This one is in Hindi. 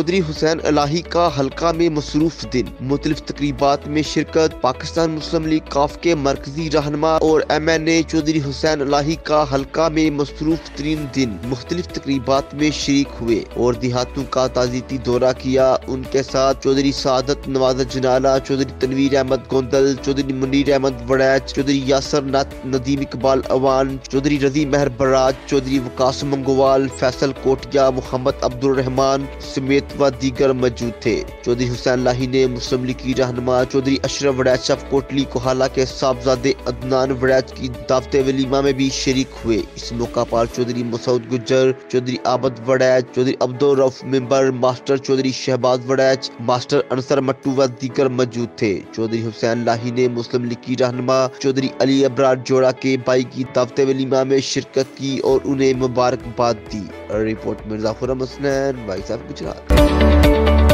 चौधरी हुसैन इलाही का हल्का में मसरूफ दिन, मुख्तलिफ तकरीबात में शिरकत। पाकिस्तान मुस्लिम लीग काफ के मरकजी रहनुमा और MNA चौधरी हुसैन इलाही का हल्का में मसरूफ तरीन दिन, मुख्तलिफ तकरीबात में शरीक हुए और देहातों का ताज़ियती दौरा किया। उनके साथ चौधरी सादत नवाज जनाला, चौधरी तनवीर अहमद गोंदल, चौधरी मुनीर अहमद वड़ैच, चौधरी यासर नदीम इकबाल अवान, चौधरी रजी मेहर बराज, चौधरी वकास मंगोवाल, फैसल कोटिया, मोहम्मद अब्दुल रहमान समेत व दीगर मौजूद थे। चौधरी हुसैन इलाही ने मुस्लिम लीग की रहनुमा चौधरी अशरफ वड़ैच कोटली कोहाला के साहबजादे अदनान वड़ैच की दावत वलीमा में भी शरीक हुए। इस मौका पर Chaudhry Masood Gujjar, Chaudhry Abad Waraich, Chaudhry Abdul Rauf member, master Chaudhry Shahbaz Waraich, master Ansar Mattu व दीगर मौजूद थे। चौधरी हुसैन इलाही ने मुस्लिम लीग की रहनुमा चौधरी अली अबरार जोड़ा के भाई की दावत वलीमा में शिरकत की और उन्हें मुबारकबाद दी। रिपोर्ट मिर्जा खुरम हसनैन, भाई साहब गुजरात।